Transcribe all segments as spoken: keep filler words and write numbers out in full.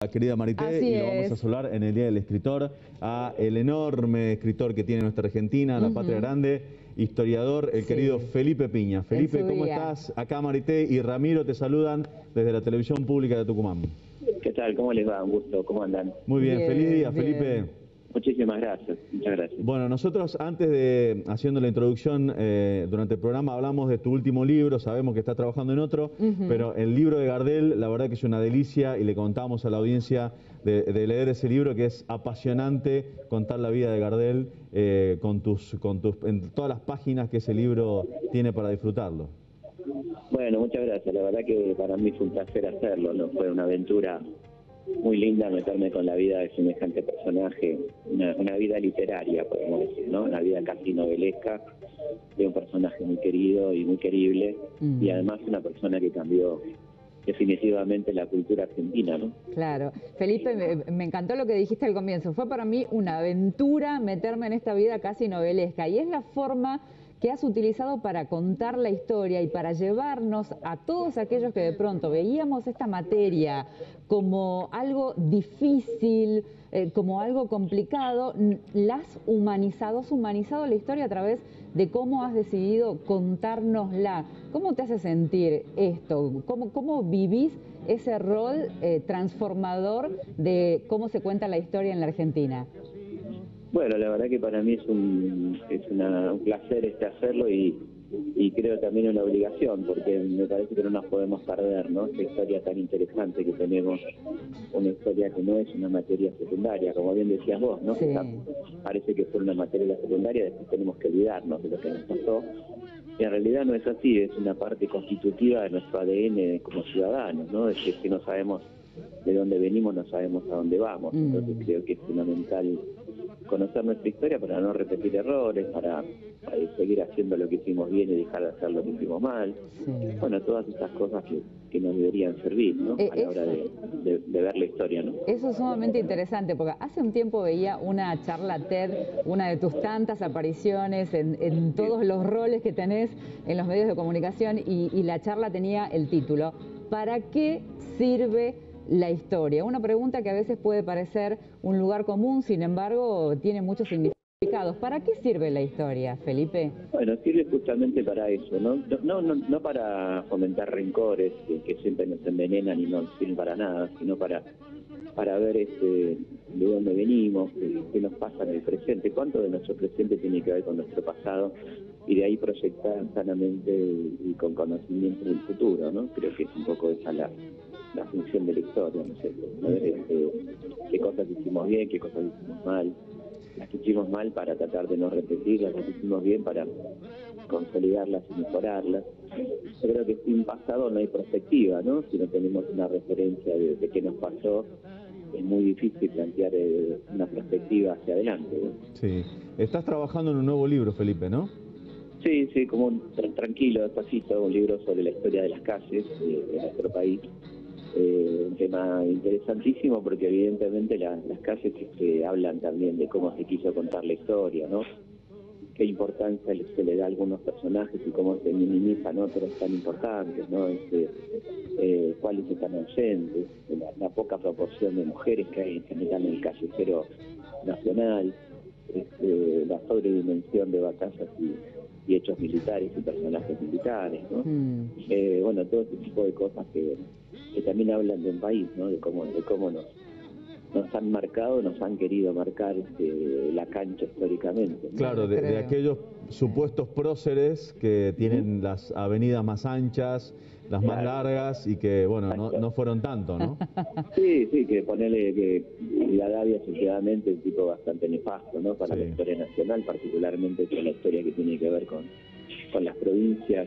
Querida Marité, Así y lo es. vamos a hablar en el Día del Escritor, a el enorme escritor que tiene nuestra Argentina, la uh-huh. patria grande, historiador, el sí. querido Felipe Piña. Felipe, ¿cómo día. estás? Acá Marité y Ramiro te saludan desde la televisión pública de Tucumán. ¿Qué tal? ¿Cómo les va? Un gusto. ¿Cómo andan? Muy bien, bien feliz día, bien. Felipe. Muchísimas gracias, muchas gracias. Bueno, nosotros antes de, haciendo la introducción, eh, durante el programa hablamos de tu último libro, sabemos que estás trabajando en otro, uh-huh. pero el libro de Gardel, la verdad que es una delicia y le contamos a la audiencia de, de leer ese libro, que es apasionante contar la vida de Gardel eh, con tus, con tus, en todas las páginas que ese libro tiene para disfrutarlo. Bueno, muchas gracias, la verdad que para mí fue un placer hacerlo, ¿no? Fue una aventura muy linda meterme con la vida de semejante personaje, una, una vida literaria, podemos decir, ¿no? Una vida casi novelesca de un personaje muy querido y muy querible, mm. y además una persona que cambió definitivamente la cultura argentina, ¿no? Claro. Felipe, me, me encantó lo que dijiste al comienzo. Fue para mí una aventura meterme en esta vida casi novelesca, y es la forma que has utilizado para contar la historia y para llevarnos a todos aquellos que de pronto veíamos esta materia como algo difícil, eh, como algo complicado, la has humanizado, has humanizado la historia a través de cómo has decidido contárnosla. ¿Cómo te hace sentir esto? ¿Cómo, cómo vivís ese rol eh, transformador de cómo se cuenta la historia en la Argentina? Bueno, la verdad que para mí es un, es una, un placer este hacerlo y, y creo también una obligación, porque me parece que no nos podemos perder, ¿no? Esta historia tan interesante que tenemos, una historia que no es una materia secundaria, como bien decías vos, ¿no? Sí. Parece que fue una materia secundaria, después tenemos que olvidarnos de lo que nos pasó. Y en realidad no es así, es una parte constitutiva de nuestro A D N como ciudadanos, ¿no? Es que si no sabemos de dónde venimos, no sabemos a dónde vamos. Entonces mm. creo que es fundamental conocer nuestra historia para no repetir errores, para, para seguir haciendo lo que hicimos bien y dejar de hacer lo que hicimos mal. Sí. Bueno, todas estas cosas que, que nos deberían servir, ¿no? Eh, a la hora de, de, de ver la historia, ¿no? Eso es sumamente interesante, porque hace un tiempo veía una charla TED, una de tus tantas apariciones en, en todos los roles que tenés en los medios de comunicación, y, y la charla tenía el título ¿Para qué sirve la historia? Una pregunta que a veces puede parecer un lugar común, sin embargo, tiene muchos significados. ¿Para qué sirve la historia, Felipe? Bueno, sirve justamente para eso, ¿no? No, no, no para fomentar rencores que, que siempre nos envenenan y no sirven para nada, sino para, para ver este, de dónde venimos, qué, qué nos pasa en el presente, cuánto de nuestro presente tiene que ver con nuestro pasado, y de ahí proyectar sanamente y con conocimiento del futuro, ¿no? Creo que es un poco esa la, la función de la historia, ¿no sé? Saber este, qué cosas hicimos bien, qué cosas hicimos mal, las que hicimos mal para tratar de no repetirlas, las que hicimos bien para consolidarlas y mejorarlas. Yo creo que sin pasado no hay perspectiva, ¿no? Si no tenemos una referencia de, de qué nos pasó, es muy difícil plantear eh, una perspectiva hacia adelante, ¿no? Sí. Estás trabajando en un nuevo libro, Felipe, ¿no? Sí, sí, como un, tranquilo, despacito, un libro sobre la historia de las calles de, de nuestro país. Eh, un tema interesantísimo porque evidentemente la, las calles este, hablan también de cómo se quiso contar la historia, ¿no? Qué importancia se le da a algunos personajes y cómo se minimizan otros tan importantes, ¿no? Este, eh, cuáles están ausentes, la, la poca proporción de mujeres que hay en general en el callejero nacional, este, la sobredimensión de batallas y y hechos militares y personajes militares, ¿no? Mm. Eh, bueno, todo este tipo de cosas que, que también hablan del país, ¿no? De cómo, de cómo nos, nos han marcado, nos han querido marcar este, la cancha históricamente, ¿no? Claro, de, de aquellos supuestos próceres que tienen ¿Mm? las avenidas más anchas, las claro. más largas, y que, bueno, no, no fueron tanto, ¿no? Sí, sí, que ponerle que la Davia sucesivamente es un tipo bastante nefasto, ¿no? Para sí. la historia nacional, particularmente con la historia que tiene que ver con, con las provincias,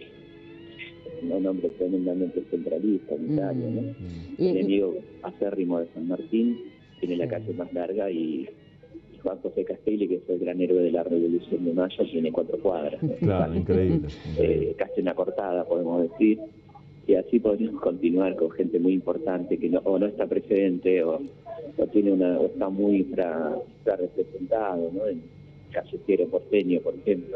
un hombre tremendamente centralista, unitario, ¿no? Mm. Enemigo acérrimo de San Martín, tiene la calle más larga, y Juan José Castelli, que fue el gran héroe de la Revolución de Mayo, tiene cuatro cuadras. Claro, increíble. Eh, casi una cortada, podemos decir. Y así podríamos continuar con gente muy importante que no, o no está presente o, o tiene una o está muy infra, infra representado, ¿no? En callejero porteño, por ejemplo, ¿no?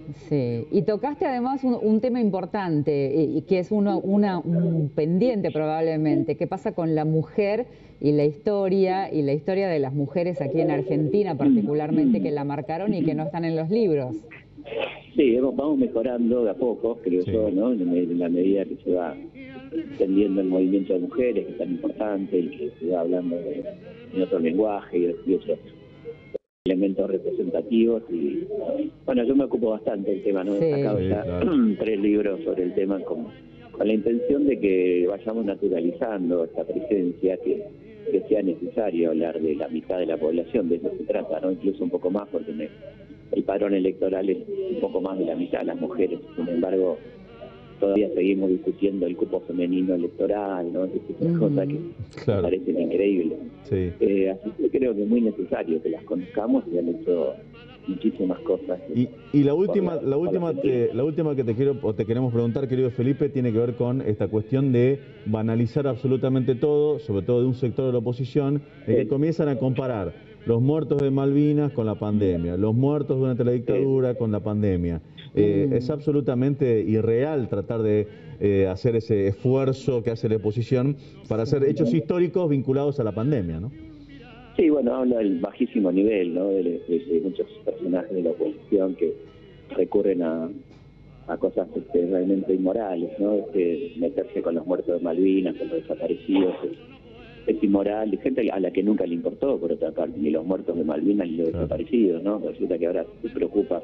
Sí, y tocaste además un, un tema importante, y, y que es uno, una, un pendiente probablemente, ¿qué pasa con la mujer y la historia, y la historia de las mujeres aquí en Argentina particularmente, que la marcaron y que no están en los libros? Sí, vamos mejorando de a poco, creo sí. yo, ¿no? En la medida que se va extendiendo el movimiento de mujeres, que es tan importante, y que se va hablando de, en otro lenguaje y de otros elementos representativos. Y bueno, yo me ocupo bastante del tema, ¿no? He sacado sí, ya claro. tres libros sobre el tema con, con la intención de que vayamos naturalizando esta presencia, que, que sea necesario hablar de la mitad de la población, de eso se trata, ¿no? Incluso un poco más, porque me, el padrón electoral es un poco más de la mitad de las mujeres. Sin embargo, todavía seguimos discutiendo el cupo femenino electoral, ¿no? Esas mm, cosas que claro. me parecen increíbles. Sí. Eh, así que creo que es muy necesario que las conozcamos, y han hecho muchísimas cosas. Y, y la última, la, la última, te, la última que te quiero o te queremos preguntar, querido Felipe, tiene que ver con esta cuestión de banalizar absolutamente todo, sobre todo de un sector de la oposición, de sí. que comienzan a comparar los muertos de Malvinas con la pandemia, los muertos durante la dictadura sí. con la pandemia. Eh, mm. Es absolutamente irreal tratar de eh, hacer ese esfuerzo que hace la oposición para hacer hechos históricos vinculados a la pandemia, ¿no? Sí, bueno, habla del bajísimo nivel, ¿no? De, de, de muchos personajes de la oposición que recurren a, a cosas este, realmente inmorales, ¿no? Este, meterse con los muertos de Malvinas, con los desaparecidos, es, es inmoral, y gente a la que nunca le importó, por otra parte, ni los muertos de Malvinas ni los claro. desaparecidos, ¿no? Resulta que ahora se preocupa.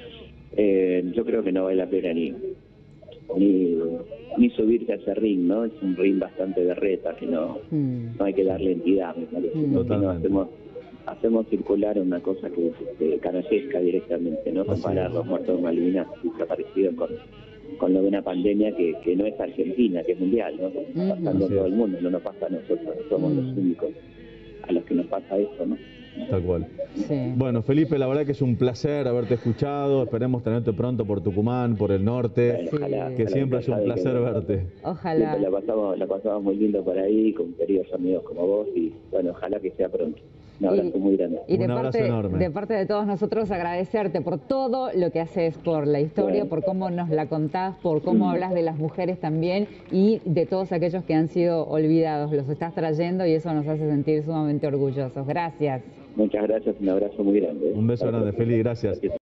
Eh, yo creo que no vale la pena ni, ni, ni subirse a ese ring, ¿no? Es un ring bastante berreta, que no, mm. no hay que darle entidad, me parece. Mm. ¿no? No hacemos, hacemos circular una cosa que es este, canallesca directamente, ¿no? Comparar los muertos de Malvinas desaparecidos con, con lo de una pandemia que, que no es argentina, que es mundial, ¿no? Que está pasando a todo el mundo, no nos pasa a nosotros, somos mm. los únicos a los que nos pasa eso, ¿no? Tal cual. Sí. Bueno, Felipe, la verdad que es un placer haberte escuchado. Esperemos tenerte pronto por Tucumán, por el norte. Bueno, ojalá, que ojalá, siempre es un placer que, verte. Ojalá. La pasamos, la pasamos muy lindo por ahí, con queridos amigos como vos, y bueno, ojalá que sea pronto. Un abrazo y, muy grande. Y de un abrazo parte, enorme. De parte de todos nosotros, agradecerte por todo lo que haces por la historia, bueno. por cómo nos la contás, por cómo mm. hablas de las mujeres también, y de todos aquellos que han sido olvidados. Los estás trayendo y eso nos hace sentir sumamente orgullosos. Gracias. Muchas gracias, un abrazo muy grande. Un beso grande, Feli, gracias.